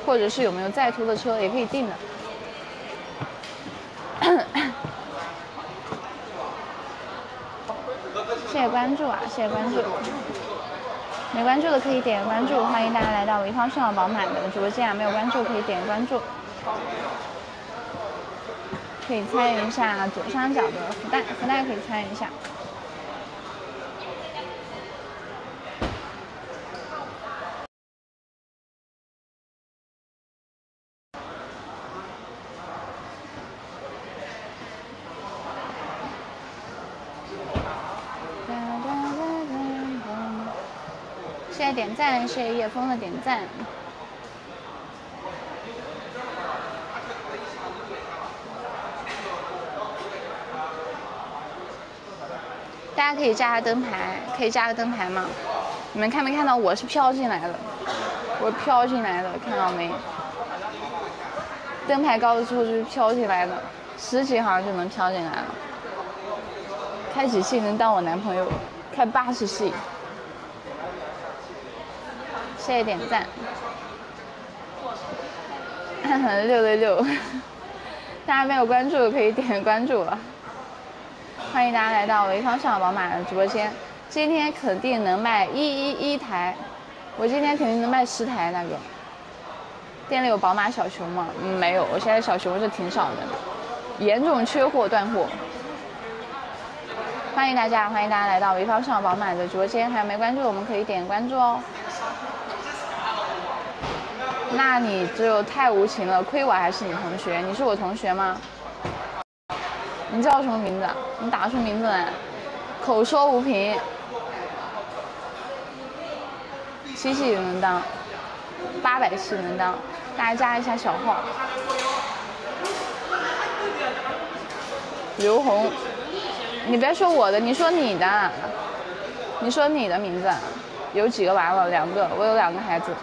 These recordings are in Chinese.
或者是有没有在途的车也可以订的。谢谢关注啊，谢谢关注。没关注的可以点关注，欢迎大家来到潍坊顺宝宝买的直播间啊！没有关注可以点关注，可以参与一下左上角的福袋，福袋可以参与一下。谢谢点赞，谢谢叶枫的点赞。大家可以加个灯牌，可以加个灯牌吗？你们看没看到我是飘进来的？我是飘进来的，看到没？灯牌高了之后就是飘进来的，10级好像就能飘进来了。开几系能当我男朋友？开80系。谢谢点赞。666，大家没有关注可以点关注了。欢迎大家来到潍坊上宝马的直播间。今天肯定能卖111台，我今天肯定能卖10台。那个店里有宝马小熊吗？没有，我现在小熊是挺少的，严重缺货断货。欢迎大家来到潍坊上宝马的直播间，还有没关注我们可以点关注哦。那你就太无情了，亏我还是你同学？你是我同学吗？你叫什么名字？你打出名字来。口说无凭。7系能当，800系能当，大家加一下小号。刘红，你别说我的，你说你的，你说你的名字。有几个娃娃？2个，我有2个孩子。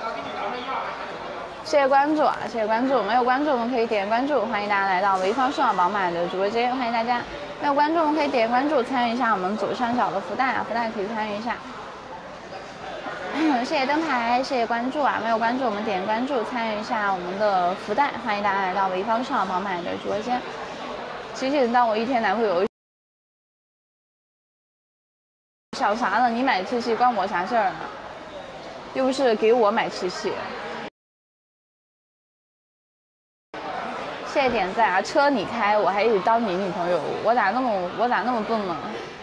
谢谢关注啊，谢谢关注。没有关注我们可以点关注，欢迎大家来到潍坊顺宝马的直播间，欢迎大家。没有关注我们可以点关注，参与一下我们左上角的福袋啊，福袋可以参与一下。谢谢灯牌，谢谢关注啊！没有关注我们点关注，参与一下我们的福袋，欢迎大家来到潍坊顺宝马的直播间。7系能当我1天男朋友？想啥呢？你买7系关我啥事儿啊？又不是给我买7系。谢谢点赞啊！车你开，我还得当你女朋友，我咋那么笨呢？